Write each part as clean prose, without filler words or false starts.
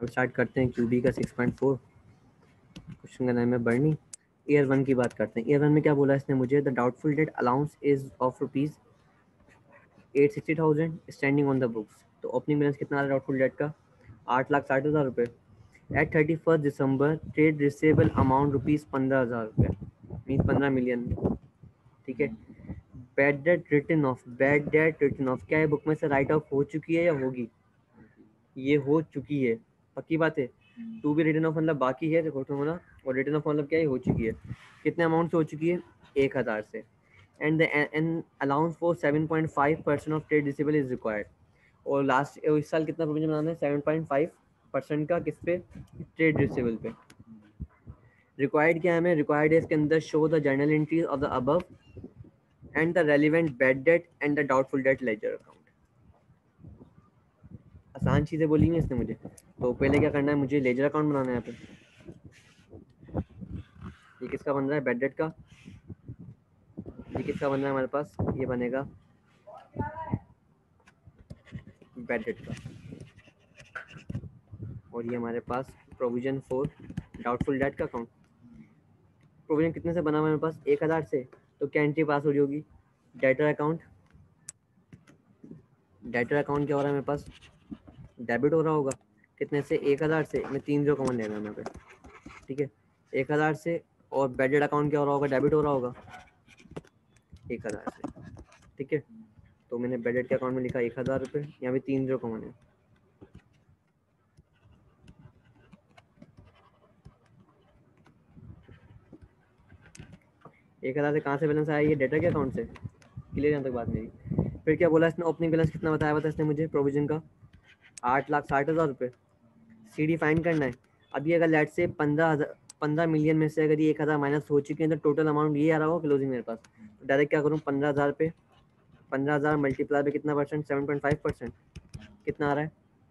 अब स्टार्ट करते हैं क्यूबी का 6.4 क्वेश्चन का नाम है बर्नी। ईयर 1 की बात करते हैं। ईयर 1 में क्या बोला इसने मुझे, the doubtful debt allowance is of rupees 860,000 standing on the books. तो ओपनिंग बैलेंस कितना आ रहा है डाउटफुल डेट का, 8,60,000 रुपये। At 31 December trade receivable amount rupees 15,000 रुपये, मीन 15 मिलियन। ठीक है। Bad debt written off, bad debt written off क्या है, बुक में से राइट ऑफ हो चुकी है या होगी, ये हो चुकी है, पक्की बात है। टू बी रिटर्न ऑफ मतलब बाकी है, देखो तो ना, और रिटर्न ऑफ मतलब क्या है, हो चुकी है। कितने अमाउंट से हो चुकी है, 1,000 से। And an allowance for 7.5% of trade receivable is required. और लास्ट इस साल कितना प्रोविजन बनाना है, 7.5% का, किस पे, ट्रेड रिसीवेबल पे। रिक्वायर्ड क्या है हमें, रिक्वायर्ड है इसके अंदर show the journal entries of the above and the relevant bad debt and the doubtful debt ledger account. आसान चीजें बोली हैं इसने मुझे। तो पहले क्या करना है, मुझे लेजर अकाउंट बनाना है यहाँ पे। ये किसका बन रहा है, बैड डेट का। ये किसका बन रहा है हमारे पास, ये बनेगा बैड डेट का। और ये हमारे पास प्रोविजन फॉर डाउटफुल डेट का अकाउंट। प्रोविजन कितने से बना हुआ है मेरे पास, 1,000 से। तो क्या एंट्री पास हो रही होगी, डेटर अकाउंट। डेटर अकाउंट क्या हो रहा है मेरे पास, डेबिट हो रहा होगा। कितने से, 1,000 से। मैं 3 0 कॉमन लेना है यहाँ पे। ठीक है, 1,000 से। और बैड डेट अकाउंट क्या हो रहा होगा, डेबिट हो रहा होगा 1,000 से। ठीक है, तो मैंने बैड डेट के अकाउंट में लिखा 1,000 रुपये, यहाँ पे 3 0 कॉमन है। एक हज़ार से कहाँ से बैलेंस आया, ये डेटा के अकाउंट से। क्लियर यहाँ तक बात मेरी। फिर क्या बोला इसने, ओपनिंग बैलेंस कितना बताया था इसने मुझे प्रोविजन का, 8,60,000 रुपये। सी डी फाइन करना है। अभी अगर लेट से 15 मिलियन में से अगर ये 1,000 माइनस हो चुके हैं तो टोटल अमाउंट ये आ रहा होगा क्लोजिंग मेरे पास। तो डायरेक्ट क्या करूँ, 15,000 पे 15,000 मल्टीप्लाई पे कितना परसेंट, 7.5%। कितना आ रहा है,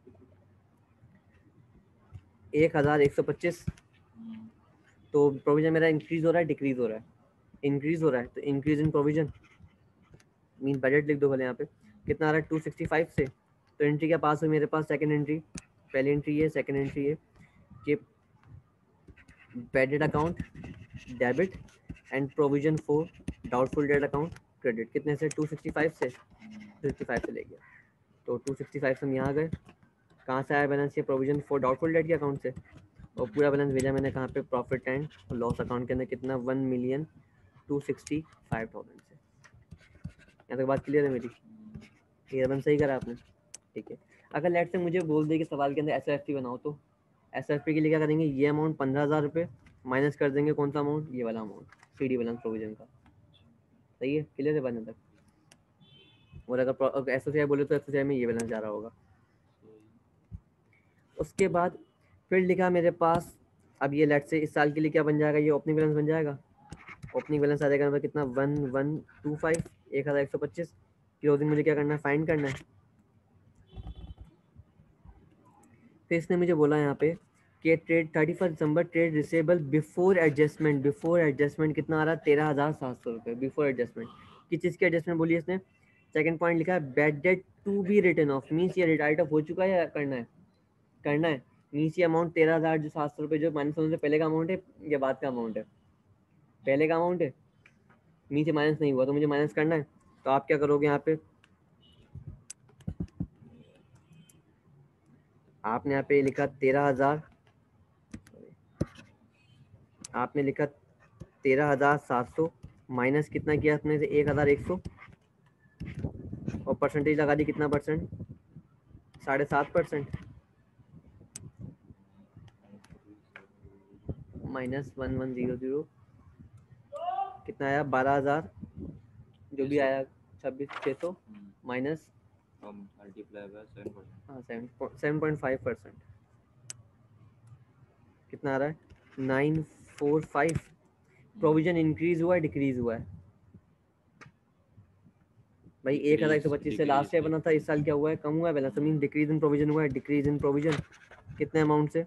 1,125। तो प्रोविजन मेरा इंक्रीज हो रहा है, डिक्रीज हो रहा है, इंक्रीज हो रहा है। तो increase in provision mean budget लिख दो भले यहाँ पे। कितना आ रहा है, 265 से। तो एंट्री क्या पास हुई मेरे पास, सेकंड एंट्री। पहली एंट्री ये, सेकंड एंट्री ये कि bad debt account debit and provision for doubtful debt account credit. कितने से, 265 से, 265 से ले गया। तो 265 से हम यहाँ गए। कहाँ से आया बैलेंस, ये प्रोविजन फॉर डाउटफुल डेट के अकाउंट से। और पूरा बैलेंस भेजा मैंने कहाँ पे, प्रॉफिट एंड लॉस अकाउंट के अंदर। कितना, 1,265,000 से। यहाँ तक बात क्लियर है मेरी, ये बन सही करा आपने। ठीक है, अगर लेट से मुझे बोल दे कि सवाल के अंदर SFP बनाओ, तो SFP के लिए क्या करेंगे, ये अमाउंट 15,000 रुपये माइनस कर देंगे, कौन सा अमाउंट, ये वाला अमाउंट, CD बैलेंस प्रोविजन का। सही है, क्लियर है बनने तक। और अगर SOCI बोले तो SOCI में ये बैलेंस जा रहा होगा। उसके बाद फिर लिखा मेरे पास, अब ये लेट से इस साल के लिए क्या बन जाएगा, ये ओपनिंग बैलेंस बन जाएगा। ओपनिंग बैलेंस आ जाएगा कितना, 1,125, 1,125। क्लोजिंग मुझे क्या करना है, फाइंड करना है। फिर इसने मुझे बोला यहाँ पे कि trade 31 December trade receivable before adjustment, before adjustment कितना आ रहा है, 13,700 रुपये बिफोर एडजस्टमेंट। किस चीज़ की एडजस्टमेंट बोली इसने, सेकंड पॉइंट लिखा है bad debt to be written off, means ये राइट ऑफ हो चुका है या करना है, करना है। मीन्स ये अमाउंट 13,700 रुपये जो माइनस होने से पहले का अमाउंट है या बाद का अमाउंट है, पहले का अमाउंट है। मीन्स ये माइनस नहीं हुआ तो मुझे माइनस करना है। तो आप क्या करोगे यहाँ पे, आपने यहाँ पे लिखा 13,000, आपने लिखा 13,700 माइनस कितना किया आपने से, 1,100। और परसेंटेज लगा दी, कितना परसेंट, 7.5%। -1100 कितना आया, 12,000 जो भी आया, 26,600 माइनस मल्टीप्लाई बाय 7%। हाँ 7.5%। कितना आ रहा है, 945। प्रोविजन इंक्रीज हुआ है, डिक्रीज हुआ है भाई। 1,125 से लास्ट ईयर बना था, इस साल क्या हुआ है, कम हुआ है balance, mean decrease in provision हुआ है, डिक्रीज इन प्रोविजन। कितने अमाउंट से,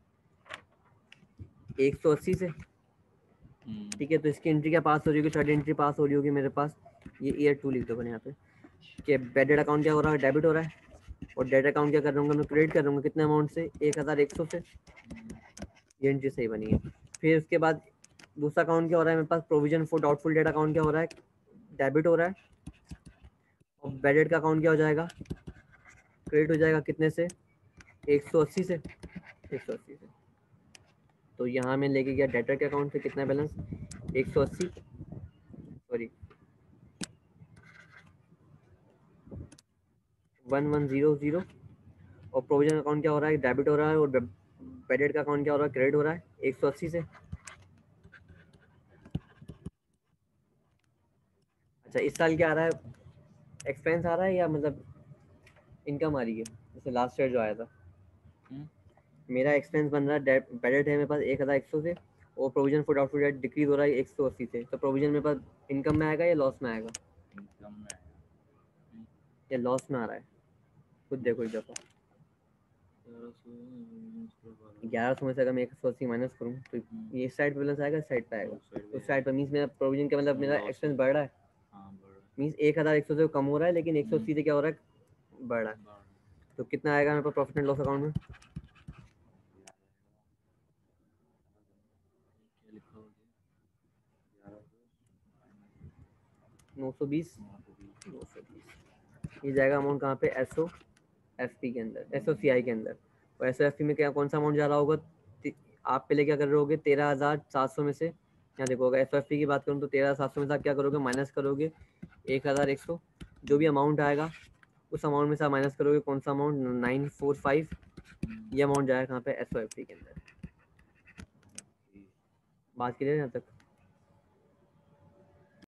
180 से। ठीक है, तो इसकी एंट्री क्या पास हो रही होगी, थर्ड एंट्री पास हो रही होगी मेरे पास। ये ईयर 2 लिख दो मैंने यहाँ पे कि बैडेड अकाउंट क्या हो रहा है, डेबिट हो रहा है। और डेट अकाउंट क्या कर रहा हूँ, मैं क्रेडिट कर रहा हूँ कितने अमाउंट से, 1100 से। ये एंट्री सही बनी है। फिर उसके बाद दूसरा अकाउंट क्या हो रहा है मेरे पास, provision for doubtful debt account क्या हो रहा है, डेबिट हो रहा है। और बैड डेट का अकाउंट क्या हो जाएगा, क्रेडिट हो जाएगा कितने से, 180 से, 180 से। तो यहाँ में लेके गया डेटर के अकाउंट से कितना बैलेंस, 180, सॉरी 1100। और प्रोविजन अकाउंट क्या हो रहा है, डेबिट हो रहा है। और बैडेड का अकाउंट क्या हो रहा है, क्रेडिट हो रहा है 180 से। अच्छा इस साल क्या आ रहा है, एक्सपेंस आ रहा है या मतलब इनकम आ रही है, जैसे लास्ट ईयर जो आया था। मेरा एक्सपेंस बन रहा है, बैडेड है मेरे पास 1100 से। और provision for doubtful debt decrease हो रहा है 180 से। तो प्रोविजन मेरे पास इनकम में आएगा या लॉस में आएगा, इनकम में या लॉस में आ रहा है, खुद देखो एक दफ़ा। 1100 में से अगर मैं 180 माइनस करूँ तो ये इस साइड पे बैलेंस आएगा, इस साइड पे आएगा, उस साइड पर मीन्स मेरा प्रोविजन का मतलब मेरा एक्सपेंस बढ़ रहा है, मीन्स 1100 से कम हो रहा है, लेकिन 180 से क्या हो रहा है, बढ़ रहा है। तो कितना आएगा मेरे पास प्रॉफिट एंड लॉस अकाउंट में, 920। ये जाएगा अमाउंट कहाँ पे, SOFP के अंदर, SOCI के अंदर। और SOFP में क्या कौन सा अमाउंट जा रहा होगा, आप पहले क्या कर रहे होगे, 13,700 में से, यहाँ देखो अगर SOFP की बात करूँ तो 13,700 में से आप क्या करोगे, माइनस करोगे 1,100। जो भी अमाउंट आएगा उस अमाउंट में से आप माइनस करोगे कौन सा अमाउंट, 945। ये अमाउंट जाएगा कहाँ पे, SOFP के अंदर। बात क्लियर है यहाँ तक।